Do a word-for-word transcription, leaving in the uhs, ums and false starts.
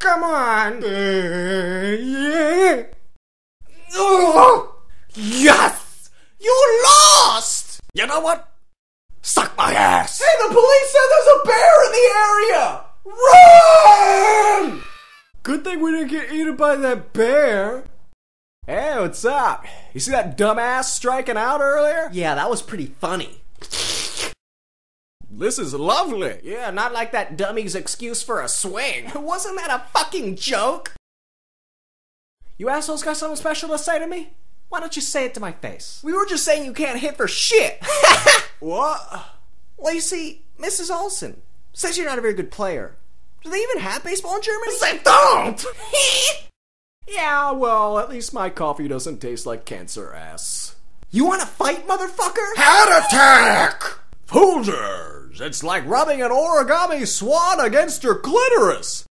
Come on! Uh, yeah. Oh, yes! You lost! You know what? Suck my ass! Hey, the police said there's a bear in the area! Run! Good thing we didn't get eaten by that bear. Hey, what's up? You see that dumbass striking out earlier? Yeah, that was pretty funny. This is lovely. Yeah, not like that dummy's excuse for a swing. Wasn't that a fucking joke? You assholes got something special to say to me? Why don't you say it to my face? We were just saying you can't hit for shit. What? Well, you see, Missus Olsen says you're not a very good player. Do they even have baseball in Germany? They don't! Yeah, well, at least my coffee doesn't taste like cancer ass. You wanna fight, motherfucker? Heart attack! Folgers! It's like rubbing an origami swan against your clitoris.